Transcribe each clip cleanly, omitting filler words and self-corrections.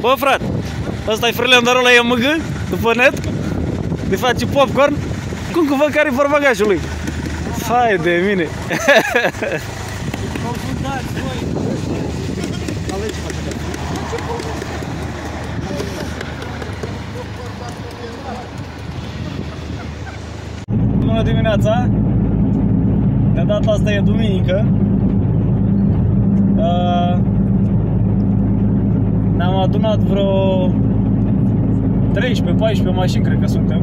Bă, frate, ăsta-i frâleandar ăla e mâgă, după net, de face popcorn. Cum că văd care-i portbagajul lui? Hai de mine! Confundați voi! Bună dimineața! De data asta e duminică. Ne-am adunat vreo 13-14 mașini, cred că suntem.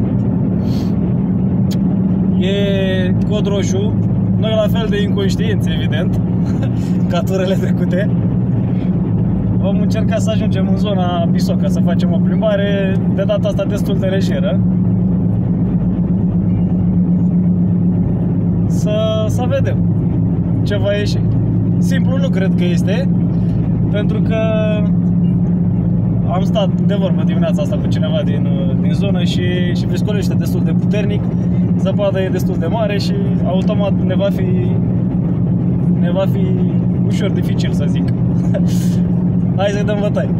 E cod roșu. Noi la fel de inconștienți, evident, ca turele trecute. Vom încerca să ajungem în zona Bisoca, să facem o plimbare, de data asta destul de lejeră. Să vedem ce va ieși. Simplu nu cred că este, pentru că am stat de vorbă dimineața asta cu cineva din zonă și viscolește destul de puternic, zăpada e destul de mare și automat ne va fi ușor dificil, să zic. Hai să-i dăm bătaie.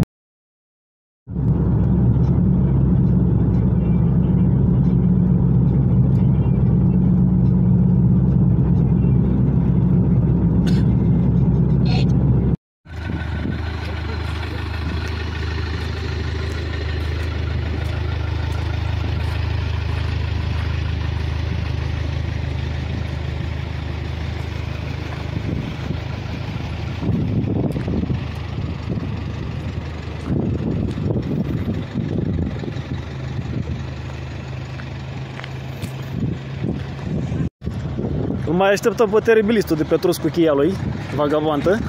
Îl mai așteptăm pe teribilistul de pe trus cu cheia lui, vagabontă.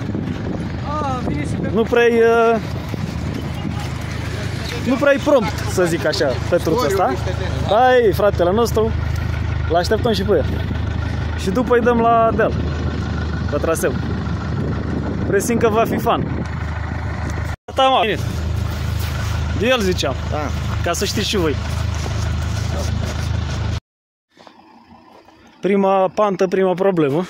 Nu prea-i prompt, să zic așa, pe truțul ăsta. Hai, fratele nostru, l-așteptăm și pe el. Și după îi dăm la deal, pe traseu. Presimt că va fi fan. Gata, mă, bine. De el ziceam, ca să știți și voi. Prima pantă, prima problemă.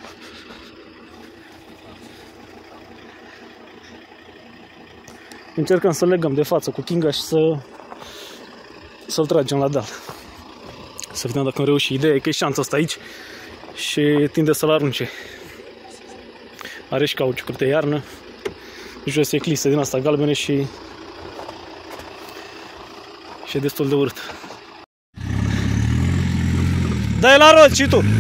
Încercăm să legăm de față cu Kinga și să-l tragem la deal. Să vedem dacă am reușit. Ideea e că e șansa asta aici și tinde să-l arunce. Are și cauciucuri de iarnă. Jos e clisă din asta galbene și e destul de urât. Dă-i la rot și tu!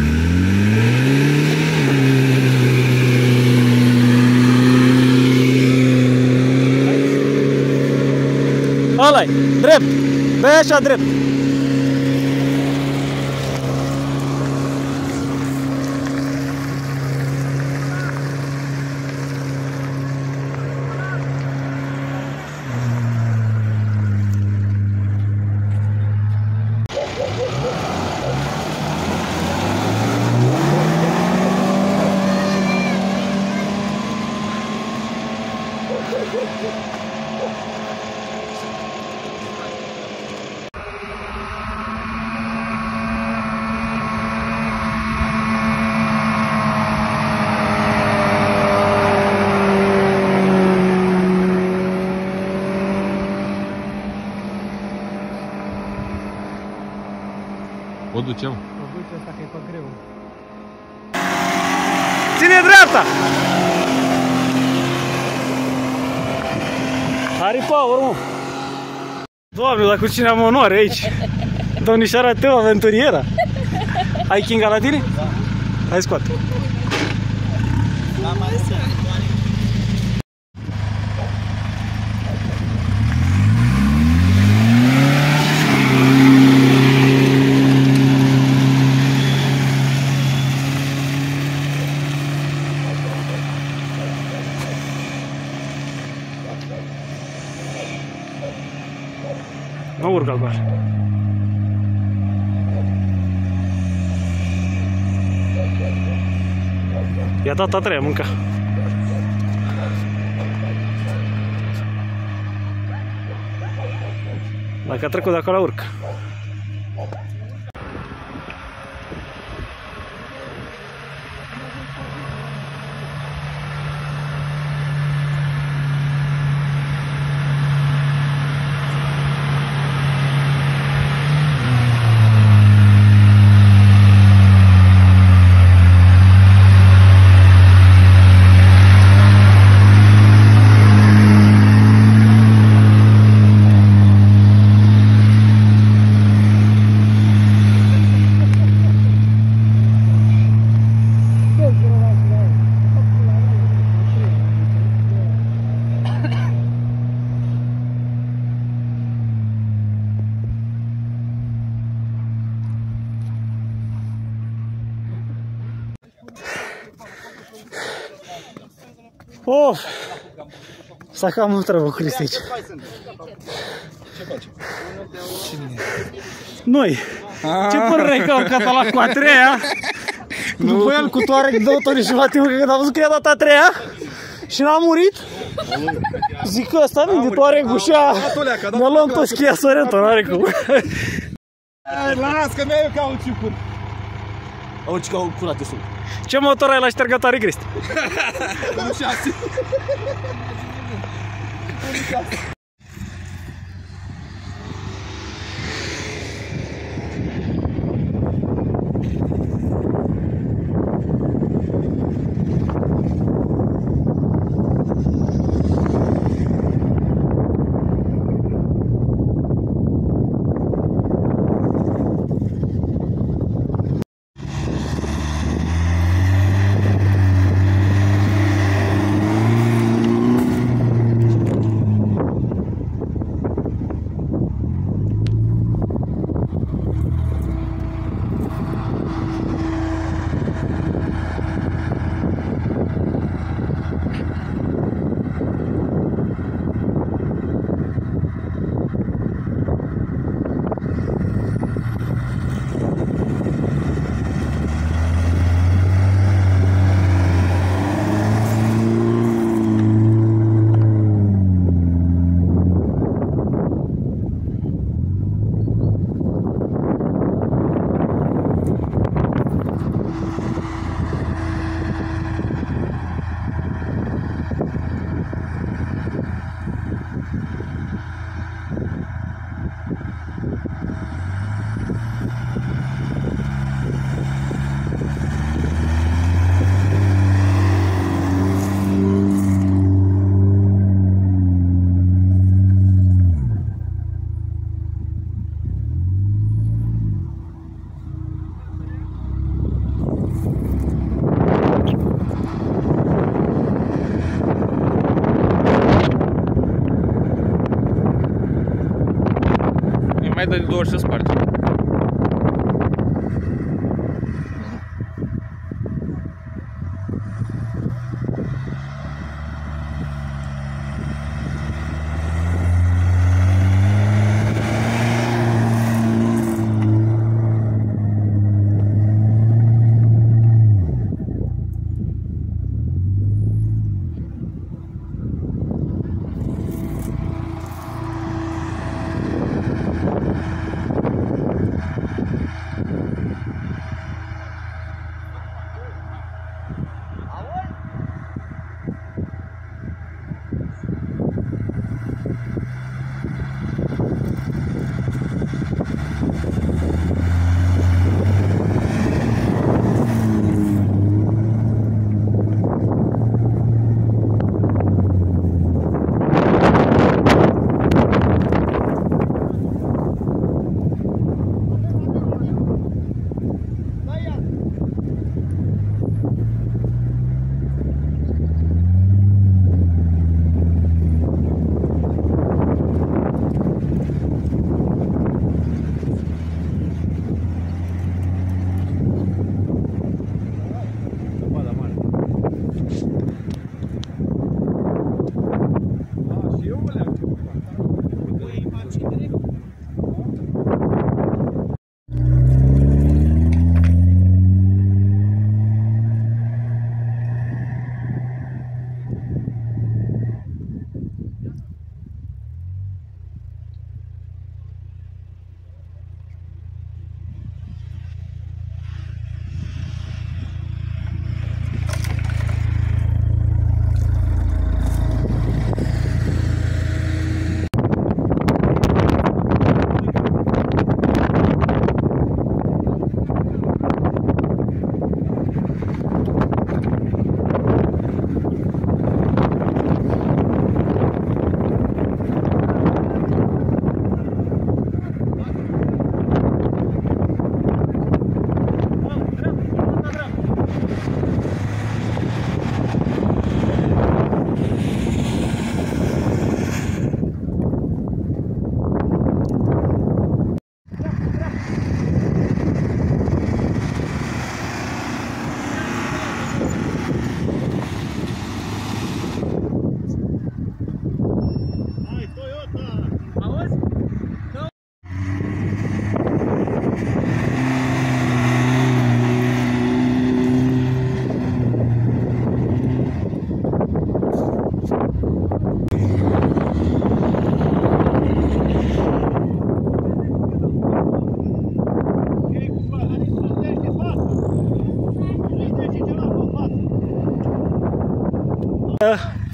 Ăla-i, drept! Dă-i așa drept! O ducem? O duce asta că e pe greu. Ține dreapta! Harry Power, mă! Doamne, dar cu cine am onoare aici? Domnișoara Teo, aventuriera! Ai Kinga la tine? Da. Hai, scoate! Da, mai este. Nu urcă doar. I-a dat a treia mânca. Dacă a trecut de acolo, urcă. Of! S-a cam treabă cu Cristi aici. Ce faci? Noi! Ce părere ai că am urcat la cu a treia? După el cu Touareg 2 ori și jumătate, când am văzut că i-a dat a treia și n-a murit. Zic că ăsta vine de Touareg-ul și ne luăm toți Kia Sorento, n-are cum. Las că mi-ai eu cauciucuri. Auzi că au curate sunt. Ce motor ai la ștergătoare, Cristi? 1.6. Mai dă de 2 ori să spargi.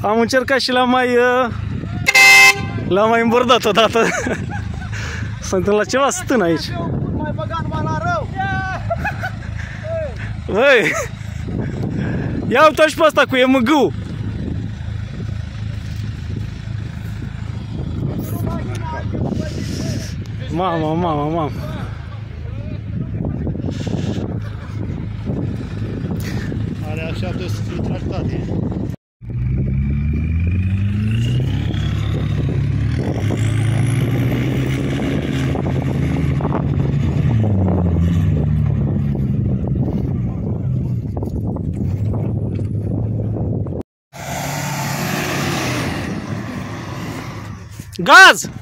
Am încercat și l-am mai îmbordat odată. S-a întâmplat ceva stân aici. Mai băga numai la rău. Băi, ia uite-o și pe asta cu EMG-ul. Mamă. Are așa de să fie tractate. Gaz!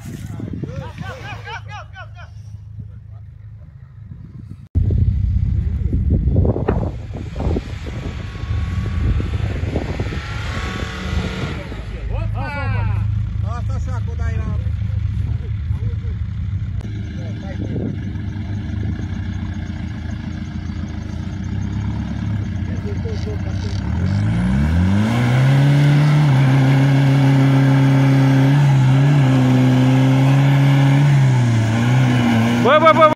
Asta așa, cu dai la... Bă.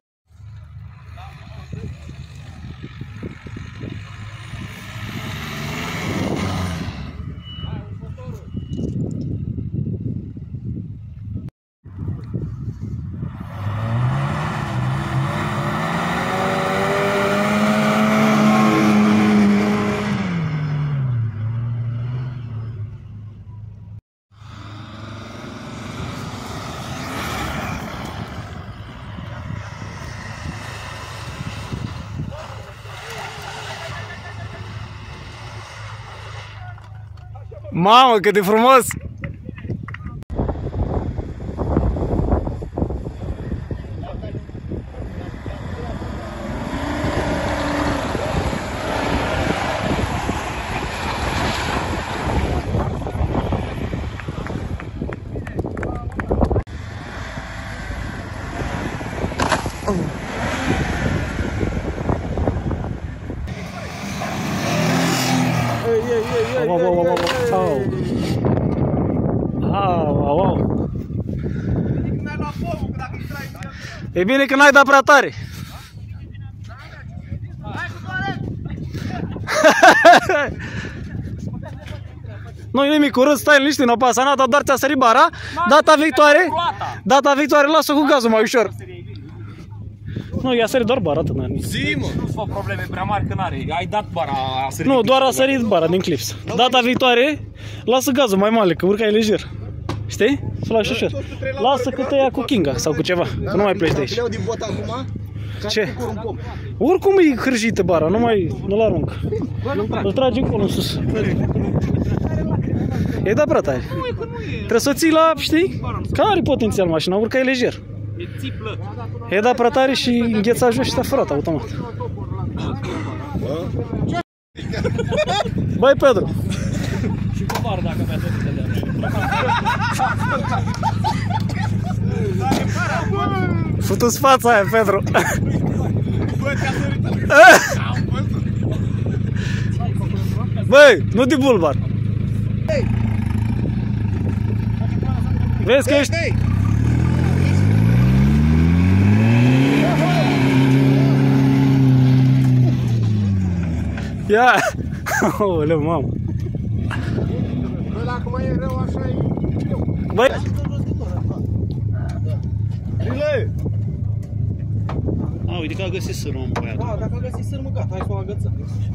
Mamă, cât de frumos! Au. E bine că n-ai dat prea tare. Nu-i nimic, urât, stai liniștit, nu pasa nada, doar ți-a sărit bara. Data viitoare lasă cu gazul mai ușor. Nu, i-a sărit doar bara, atât n-are nimic. Zi, mă! Nu-ți fă probleme prea mari că n-are, ai dat bara, a sărit. Nu, doar a sărit bara din clips. Data viitoare, lasă gazul mai mare, că urcai lejer. Știi? Să lași ușor. Lasă că te ia cu Kinga sau cu ceva, că nu mai pleci de aici. Din bot acum? Ce? Oricum e hârjită bara, nu-l arunc. Îl tragi încolo în sus. E dat prea tare. Trebuie să o ții la, știi? Că are potențial mașina, urcai lejer. E dat prea tare și îngheța jos și te-a furat automat. Băi, Pedro! Și cu bară dacă mi-a tot de Futu-ți fața aia, Pedro! Băi, nu de bulbar! Vezi că ești... Ia! Oleu, mamă! Ăla acum e rău, așa e... Băi! Rile! A, uite că a găsit sârmă, mă, băiatul. Da, dacă a găsit sârmă, gata, hai să o agățăm.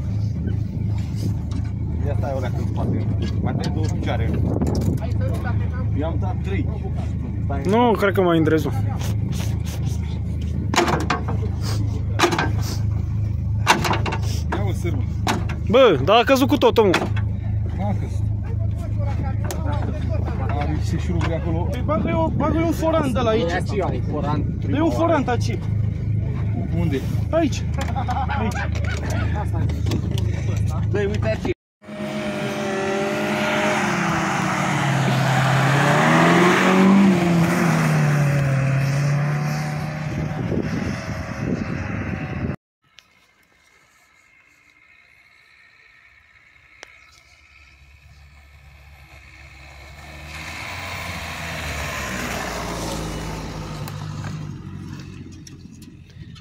Ia stai ăla în spate, mai trebuie 2 picioare. I-am dat 3. Nu, cred că mai îndrezu. Ia o sârmă. Bă, dar a căzut cu tot, omul. N-a căzut. Are și șuruburi acolo. Bagă-i un forant de la aici. E un forant aici. Unde? Aici. Dă-i, uite aici.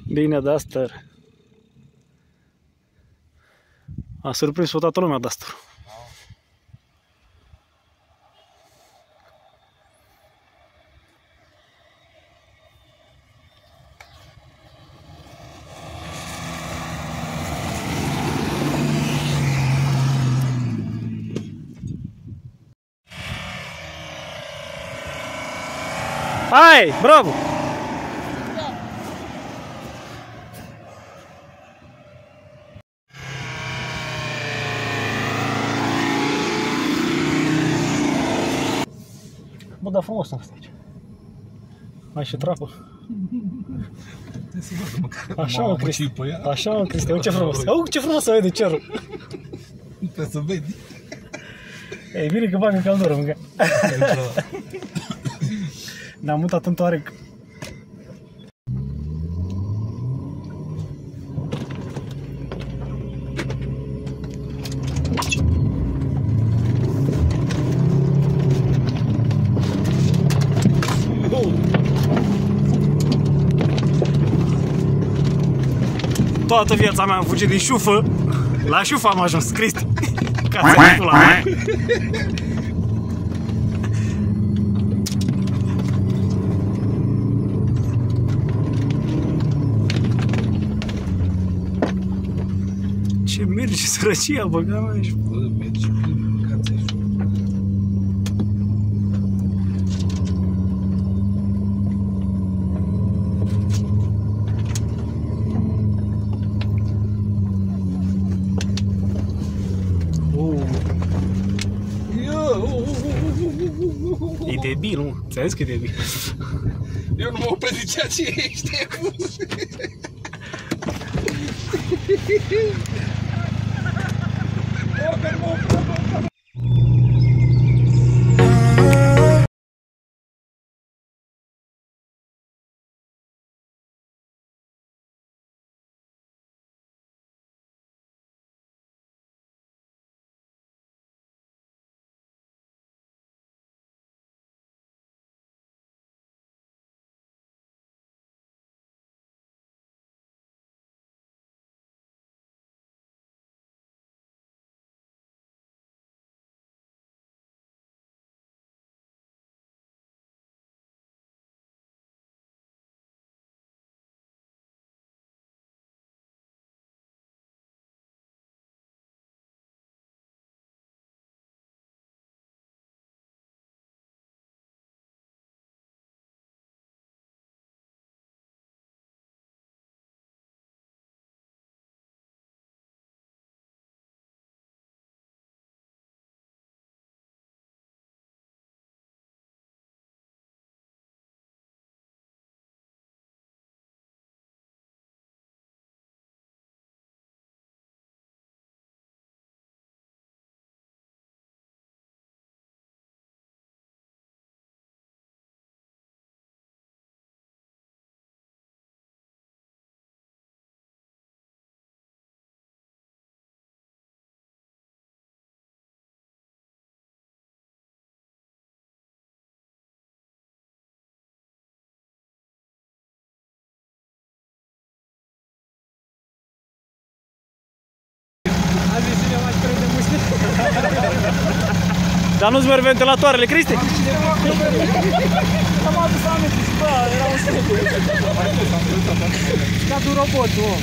Bine, Duster. A surprins toată lumea Duster. Hai, bravo! Bă, dar frumos am stat aici. Ai și trapă. Așa mă, Cristi. Așa mă, Cristi. Uite ce frumos. Au, ce frumos să vede cerul. Trebuie să vezi. Ei, bine că bag în căldură, mânca. Ne-am mutat în Toareg. Toată viața mea am fugit din șufă. La șufă am ajuns, Cristi. Ca să-i pula mea. Ce merge sărăcia, băga mea aici. Bă, mergi bine, mâncați aici. E debil, nu? Ți-ai zis că e debil. Eu nu mă opresc de ceea ce ești. Dar nu-ți merg ventilatoarele, Cristi? Am adus aminte și bă, era un studiu. Ca un robot, om.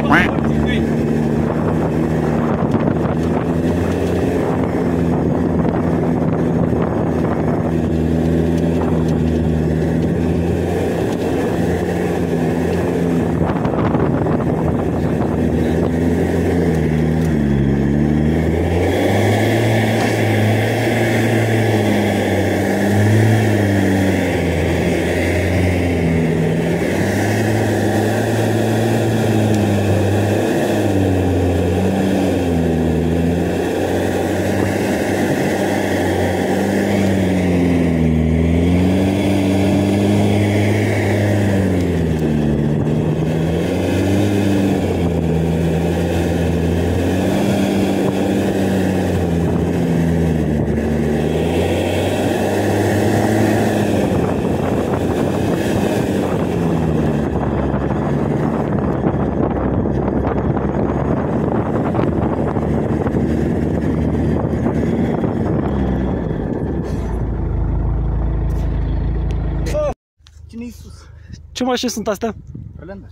Cine-i sus? Ce mașini sunt astea? Freelander.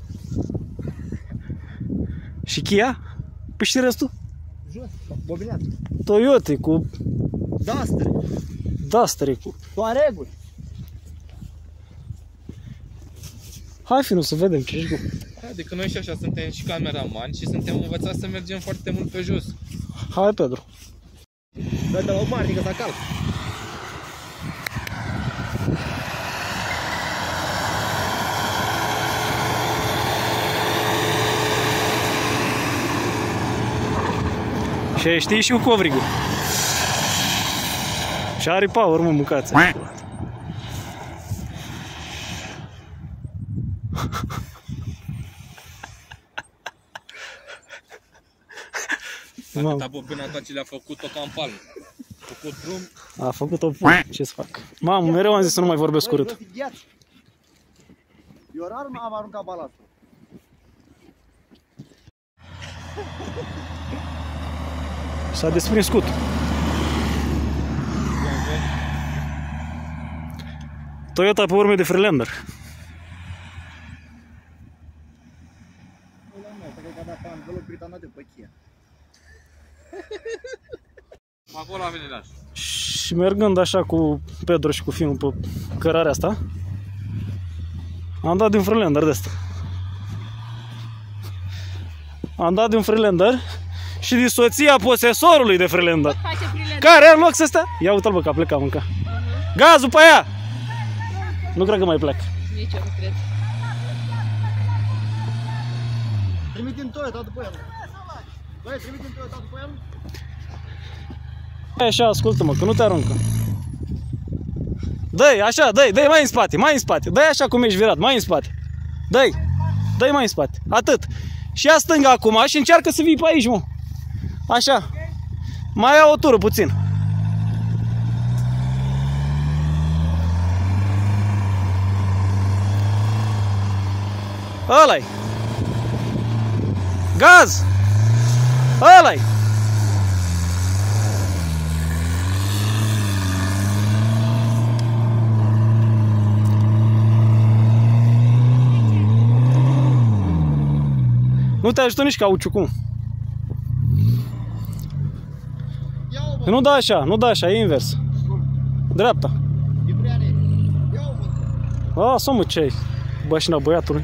Și Kia? Păi și restul? Jos, bobineat. Toyota cu Duster. Duster cu... Touareg-uri. Hai fi, nu să vedem ce ești cu. Adică noi și așa suntem și cameramani și suntem învățați să mergem foarte mult pe jos. Hai, Pedro. Dă de la o parte că s-a calc. Și știi și cu covrigul. Și are power, mă, mâncați. Atâta bobina ta ce le-a făcut-o ca în palmă. A făcut drum. A făcut-o pui. Ce să fac? Mamă, mereu am zis să nu mai vorbesc urât. Eu rar am aruncat balastul. S-a desprins scutul. Toyota pe urme de Freelander. Acolo a venit laș. Și mergând așa cu Pedro și cu filmul pe cărarea asta, am dat din Freelander de asta. Am dat din Freelander și din soția posesorului de Freelander. Care are loc să stea? Ia uite-l, bă, că a plecat mânca. Gazul pe ea! Nu cred că mai pleacă. Nici eu nu cred. Trimitem Toyota după el. Băi, trimitem Toyota după el. Așa, ascultă-mă, că nu te aruncă. Dă-i, așa, dă-i mai în spate, mai în spate. Dă-i așa cum ești virat, mai în spate. Dă-i mai în spate, atât. Și ia stânga acum și încearcă să vii pe aici, mă. Așa. Mai ia o tură puțin. Ăla-i. Gaz! Ăla-i. Nu te ajută nici cauciucul. Nu da așa, nu da așa, e invers. Dreapta. Lasă-o, mă, ce ai? Bășina băiatului.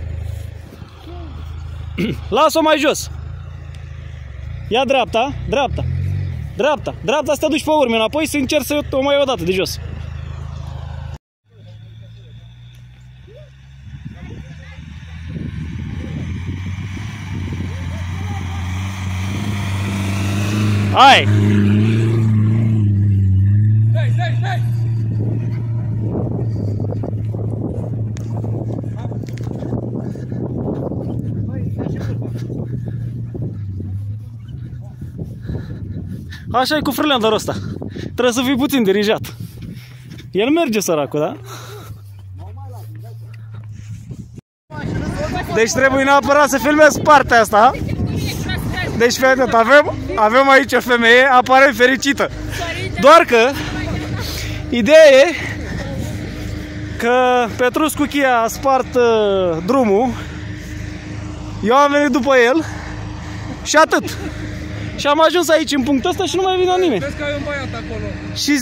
Lasă-o mai jos. Ia dreapta, dreapta. Dreapta, dreapta să te duci pe urme înapoi să încerci să o mai o dată de jos. Hai! Așa e cu Freelanderul ăsta. Trebuie să fii puțin dirijat. El merge, săracul, da? Deci trebuie neapărat să filmez partea asta. Deci, fii atent, avem aici o femeie aparent fericită. Doar că ideea e că Petrus cu Chia a spart drumul. Eu am venit după el Și atât. Și am ajuns aici în punctul ăsta și nu mai vine nimeni. Vezi că ai un băiat acolo. Și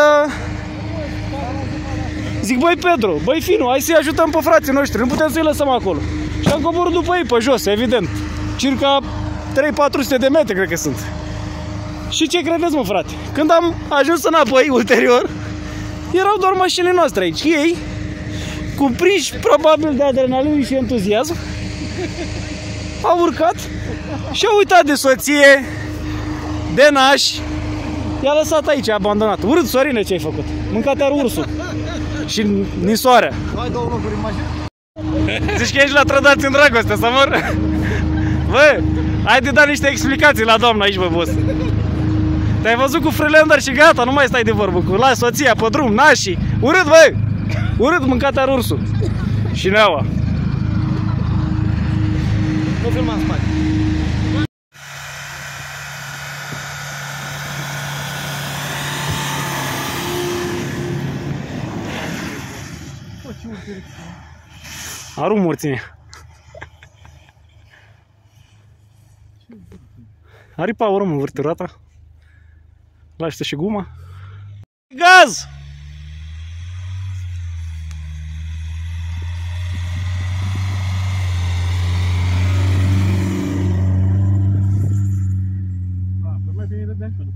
zic, băi Pedro, băi Finu, hai să-i ajutăm pe frații noștri, nu putem să-i lăsăm acolo. Și am coborât după ei pe jos, evident. Circa 300-400 de metri, cred că sunt. Și ce credeți, mă, frate? Când am ajuns înapoi, ulterior, erau doar mașinile noastre aici. Ei, cuprinși probabil de adrenalină și entuziasm, au urcat și au uitat de soție, de nași. I-a lăsat aici, abandonat. Urât, Sorine, ce ai făcut? Mâncat ar ursul. Și nisoarea. Ai 2 locuri în mașină? Zici că ești la trădați în dragoste, să mor? Bă, hai de da niște explicații la doamna aici, bă, boss. Te-ai văzut cu freelander și gata, nu mai stai de vorbă cu la soția pe drum, nașii. Urât, bă! Urât, mâncat ar ursul. Și neaua. Nu filma în spate. Aru morține. Aripa urmă în vârturata. Lași și guma. Gaz! Mai bine de după.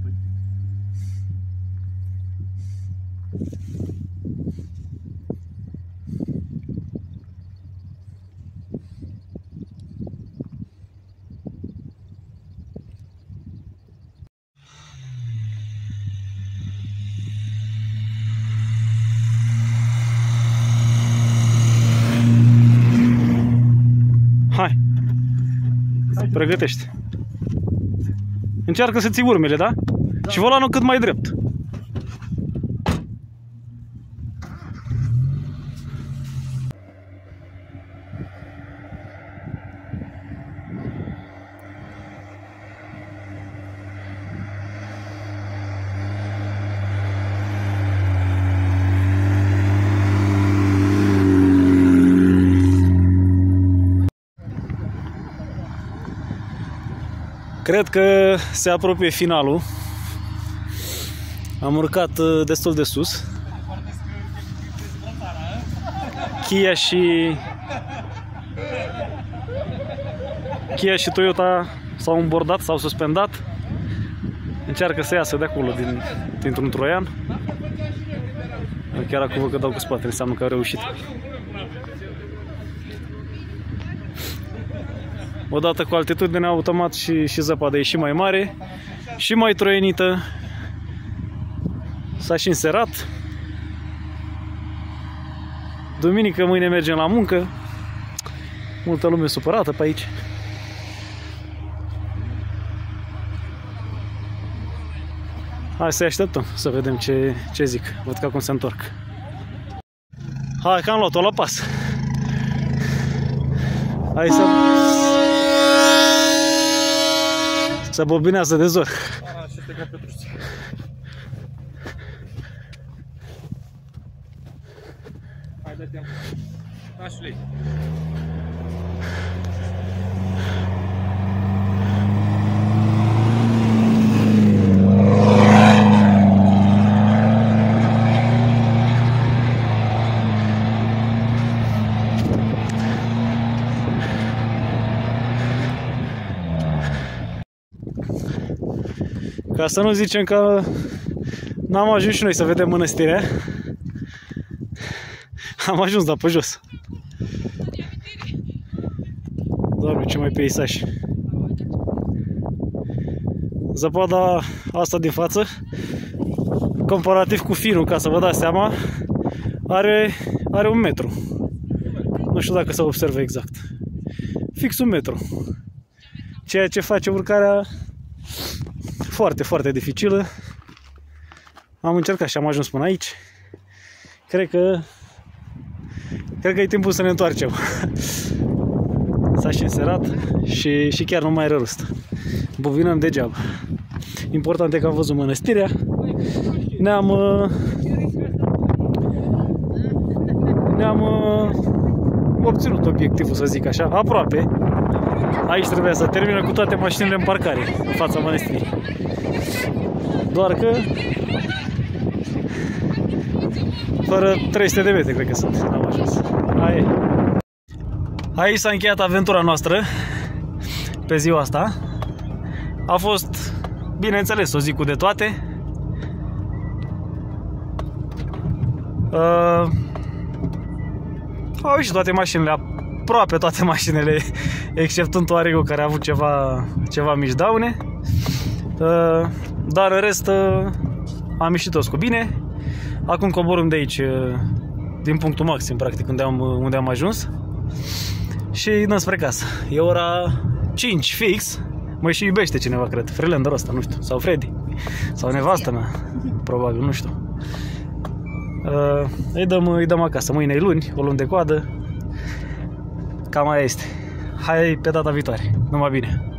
Hai. Pregătește. Încearcă să ții urmele, da? Și volanul cât mai drept. Cred că se apropie finalul. Am urcat destul de sus. Kia și Toyota s-au îmbordat, s-au suspendat. Încearcă să iasă de acolo dintr-un troian. Chiar acum văd că dau cu spatele, înseamnă că au reușit. Odată cu altitudinea, automat și zăpada e și mai mare și mai troienită. S-a și înserat. Duminică, mâine mergem la muncă. Multă lume supărată pe aici. Hai să-i așteptăm, să vedem ce zic. Văd că acum se întorc. Hai că am luat-o la pas. Hai să bobinează de zor. Hai, dă-te-am. Nașule. Ca să nu zicem că n-am ajuns și noi să vedem mănăstirea. Am ajuns, dar pe jos. Doamne, ce mai peisaj. Zăpada asta din față, comparativ cu Finu, ca să vă dați seama, are 1 metru. Nu știu dacă se observă exact. Fix 1 metru. Ceea ce face urcarea foarte, foarte dificilă. Am încercat și am ajuns până aici. Cred că e timpul să ne întoarcem. S-a și înserat și chiar nu mai are rost. Bovinăm degeaba. Important e că am văzut mănăstirea. Ne-am obținut obiectivul, să zic așa, aproape. Aici trebuia să termină cu toate mașinile în parcare, în fața mănăstirii. Doar că fără 300 de metri, cred că sunt, n-am ajuns. Aici s-a încheiat aventura noastră pe ziua asta. A fost, bineînțeles, o zi cu de toate. Au ieșit toate mașinile, aproape toate mașinile, exceptând Touareg-ul care a avut ceva mici daune. Dar în rest am ieșit toți cu bine. Acum coborâm de aici, din punctul maxim, practic, unde am ajuns. Și dăm spre casă. E ora 5 fix. Mă și iubește cineva, cred. Freelanderul ăsta, nu știu. Sau Freddy. Sau nevastă mea. Probabil, nu știu. Îi dăm acasă. Mâine e luni, o luăm de coadă. Cam aia este. Hai pe data viitoare. Numai bine.